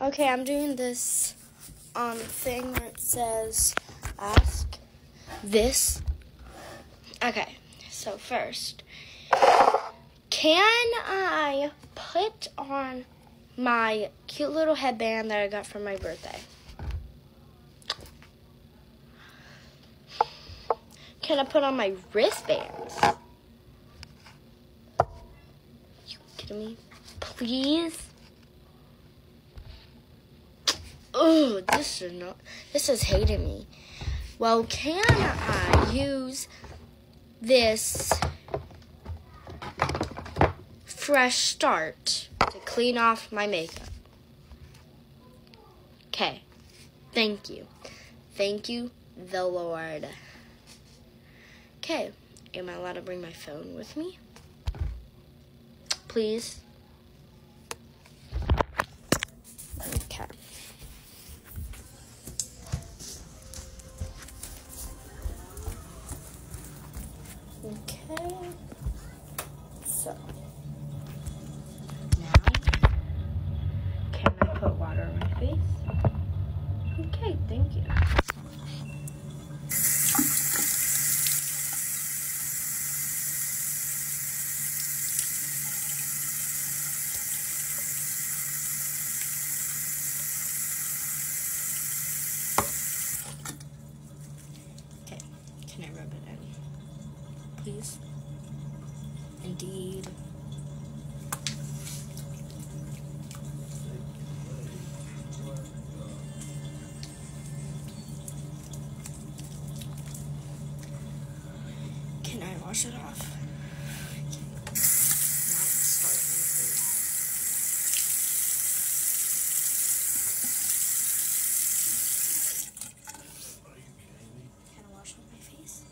Okay, I'm doing this thing where it says ask this. Okay, so first, can I put on my cute little headband that I got for my birthday? Can I put on my wristbands? You kidding me? Please? Oh, this is hating me. Well, can I use this Fresh Start to clean off my makeup? Okay. Thank you. Thank you, the Lord. Okay. Am I allowed to bring my phone with me? Please? Okay. Okay. So. Now, can I put water on my face? Okay, thank you. Okay, can I rub it in? Please? Indeed. Can I wash it off? Now it's starting. Can I wash off my face?